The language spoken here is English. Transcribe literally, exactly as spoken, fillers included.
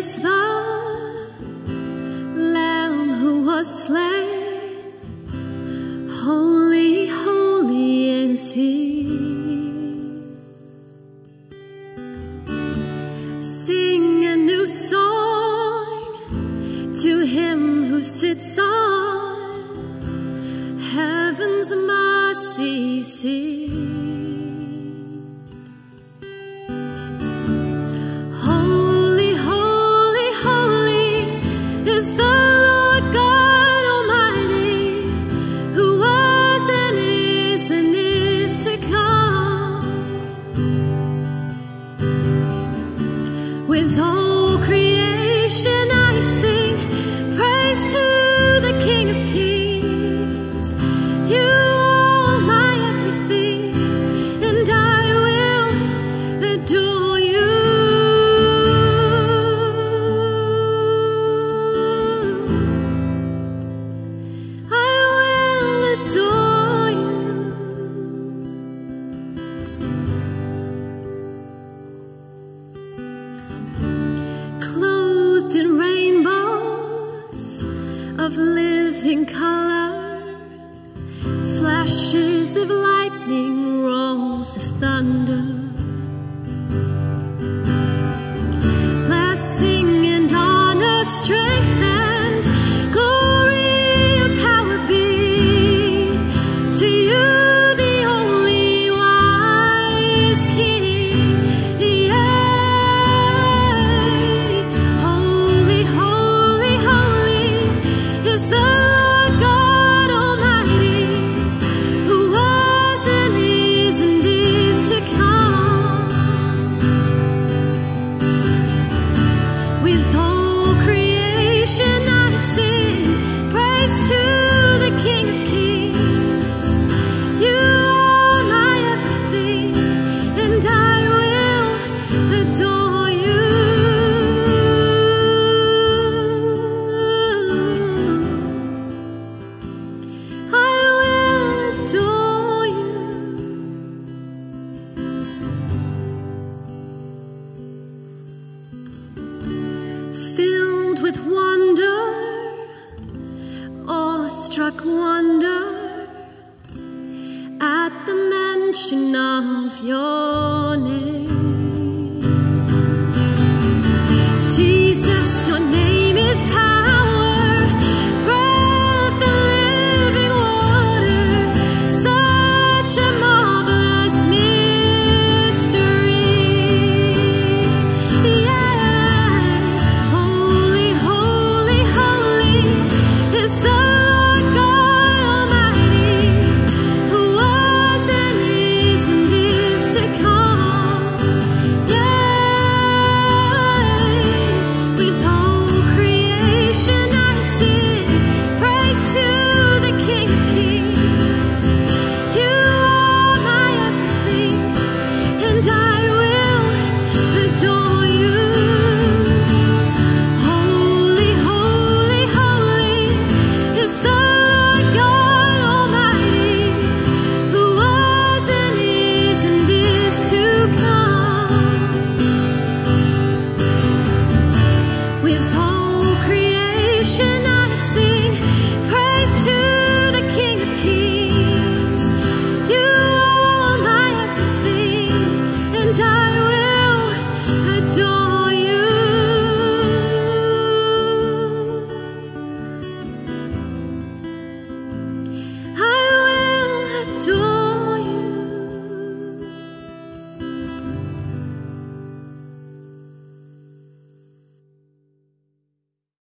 is the Lamb who was slain. Holy, holy is He. Sing a new song to Him who sits on heaven's mercy seat. Holy, holy, holy is the Lord God Almighty, who was and is and is to come. With all creation I sing praise to the King of Kings. You are my everything, and I will adore you. I will adore you. Clothed in rainbows of living color, flashes of lightning, rolls of thunder, blessing and honor, strength and glory and power be to you, the only wise King. Yea, holy, holy, holy is the Lord God Almighty, who was and is and is to come. With all creation I sing praise to the King of Kings. You are my everything, and I will adore you. I will adore you. Filled with wonder, awestruck wonder, at the mention of your